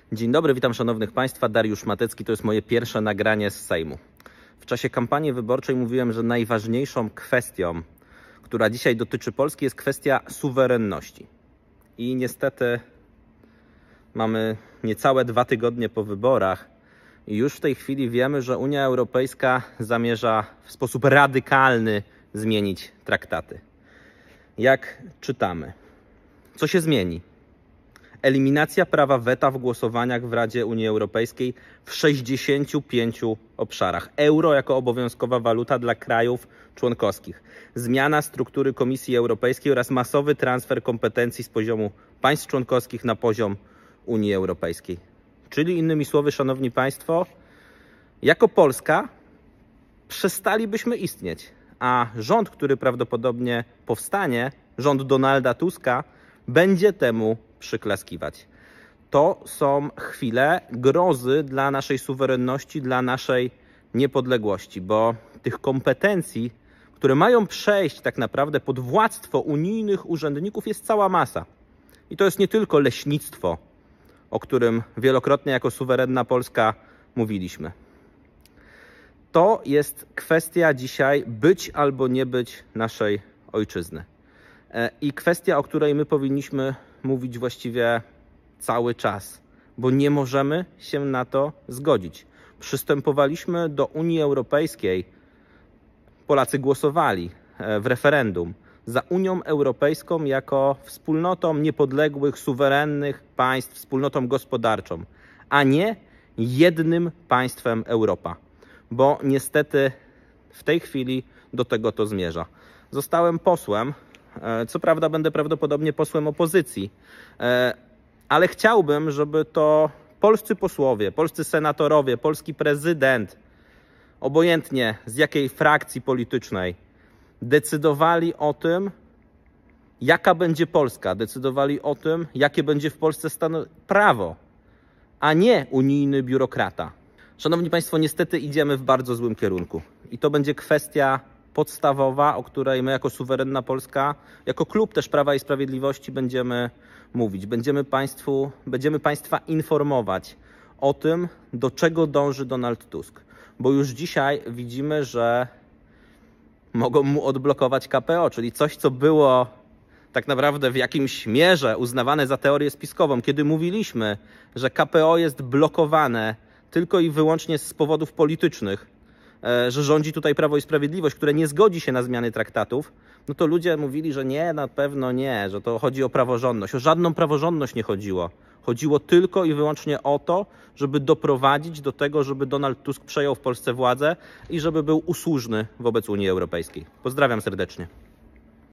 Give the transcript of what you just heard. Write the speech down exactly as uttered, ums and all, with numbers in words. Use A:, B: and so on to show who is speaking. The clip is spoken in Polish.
A: Dzień dobry, witam szanownych Państwa. Dariusz Matecki, to jest moje pierwsze nagranie z Sejmu. W czasie kampanii wyborczej mówiłem, że najważniejszą kwestią, która dzisiaj dotyczy Polski, jest kwestia suwerenności. I niestety mamy niecałe dwa tygodnie po wyborach i już w tej chwili wiemy, że Unia Europejska zamierza w sposób radykalny zmienić traktaty. Jak czytamy? Co się zmieni? Eliminacja prawa weta w głosowaniach w Radzie Unii Europejskiej w sześćdziesięciu pięciu obszarach. Euro jako obowiązkowa waluta dla krajów członkowskich. Zmiana struktury Komisji Europejskiej oraz masowy transfer kompetencji z poziomu państw członkowskich na poziom Unii Europejskiej. Czyli innymi słowy, szanowni Państwo, jako Polska przestalibyśmy istnieć, a rząd, który prawdopodobnie powstanie, rząd Donalda Tuska, będzie temu przyklaskiwać. To są chwile grozy dla naszej suwerenności, dla naszej niepodległości, bo tych kompetencji, które mają przejść tak naprawdę pod władztwo unijnych urzędników, jest cała masa. I to jest nie tylko leśnictwo, o którym wielokrotnie jako suwerenna Polska mówiliśmy. To jest kwestia dzisiaj być albo nie być naszej ojczyzny. I kwestia, o której my powinniśmy mówić właściwie cały czas, bo nie możemy się na to zgodzić. Przystępowaliśmy do Unii Europejskiej, Polacy głosowali w referendum za Unią Europejską jako wspólnotą niepodległych, suwerennych państw, wspólnotą gospodarczą, a nie jednym państwem Europa, bo niestety w tej chwili do tego to zmierza. Zostałem posłem. Co prawda będę prawdopodobnie posłem opozycji, ale chciałbym, żeby to polscy posłowie, polscy senatorowie, polski prezydent, obojętnie z jakiej frakcji politycznej, decydowali o tym, jaka będzie Polska, decydowali o tym, jakie będzie w Polsce stan prawo, a nie unijny biurokrata. Szanowni Państwo, niestety idziemy w bardzo złym kierunku i to będzie kwestia podstawowa, o której my jako suwerenna Polska, jako klub też Prawa i Sprawiedliwości będziemy mówić. Będziemy, państwu, będziemy Państwa informować o tym, do czego dąży Donald Tusk. Bo już dzisiaj widzimy, że mogą mu odblokować K P O, czyli coś, co było tak naprawdę w jakimś mierze uznawane za teorię spiskową. Kiedy mówiliśmy, że K P O jest blokowane tylko i wyłącznie z powodów politycznych, że rządzi tutaj Prawo i Sprawiedliwość, które nie zgodzi się na zmiany traktatów, no to ludzie mówili, że nie, na pewno nie, że to chodzi o praworządność. O żadną praworządność nie chodziło. Chodziło tylko i wyłącznie o to, żeby doprowadzić do tego, żeby Donald Tusk przejął w Polsce władzę i żeby był usłużny wobec Unii Europejskiej. Pozdrawiam serdecznie.